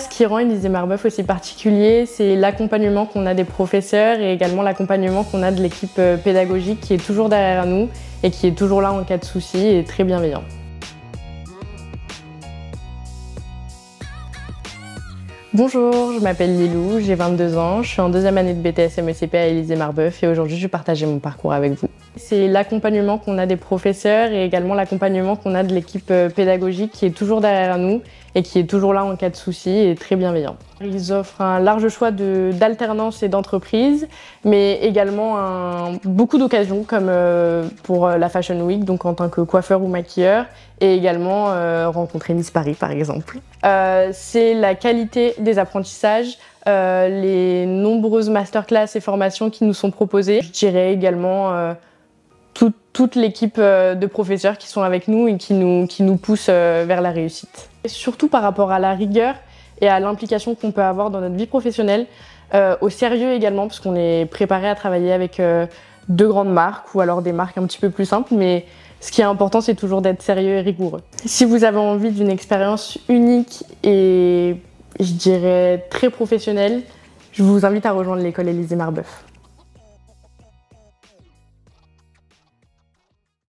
ce qui rend Élysée Marbeuf aussi particulier, c'est l'accompagnement qu'on a des professeurs et également l'accompagnement qu'on a de l'équipe pédagogique qui est toujours derrière nous et qui est toujours là en cas de souci et très bienveillant. Bonjour, je m'appelle Lilou, j'ai 22 ans, je suis en deuxième année de BTS MECP à Élysée Marbeuf et aujourd'hui je vais partager mon parcours avec vous. C'est l'accompagnement qu'on a des professeurs et également l'accompagnement qu'on a de l'équipe pédagogique qui est toujours derrière nous et qui est toujours là en cas de souci et très bienveillant. Ils offrent un large choix d'alternance et d'entreprises, mais également beaucoup d'occasions comme pour la Fashion Week, donc en tant que coiffeur ou maquilleur, et également rencontrer Miss Paris par exemple. C'est la qualité des apprentissages, les nombreuses masterclass et formations qui nous sont proposées. Je dirais également toute l'équipe de professeurs qui sont avec nous et qui nous poussent vers la réussite. Et surtout par rapport à la rigueur et à l'implication qu'on peut avoir dans notre vie professionnelle, au sérieux également, parce qu'on est préparé à travailler avec de grandes marques ou alors des marques un petit peu plus simples, mais ce qui est important, c'est toujours d'être sérieux et rigoureux. Si vous avez envie d'une expérience unique et je dirais très professionnelle, je vous invite à rejoindre l'école Élysée Marbeuf.